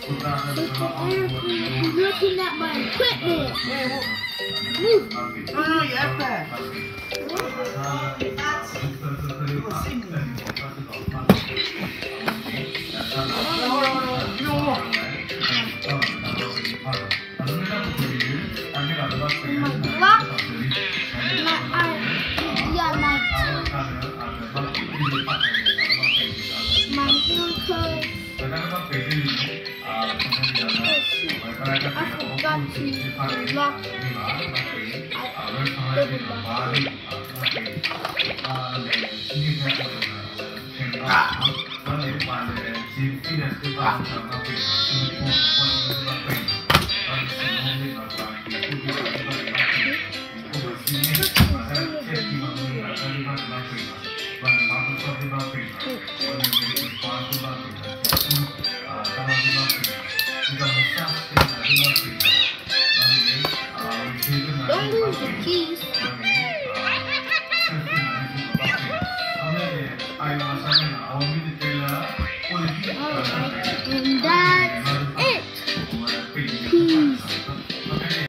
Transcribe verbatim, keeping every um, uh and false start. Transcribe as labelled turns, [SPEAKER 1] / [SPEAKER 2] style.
[SPEAKER 1] He's looking at my equipment. Move.
[SPEAKER 2] No, no, you have that. Don't lose the keys. And that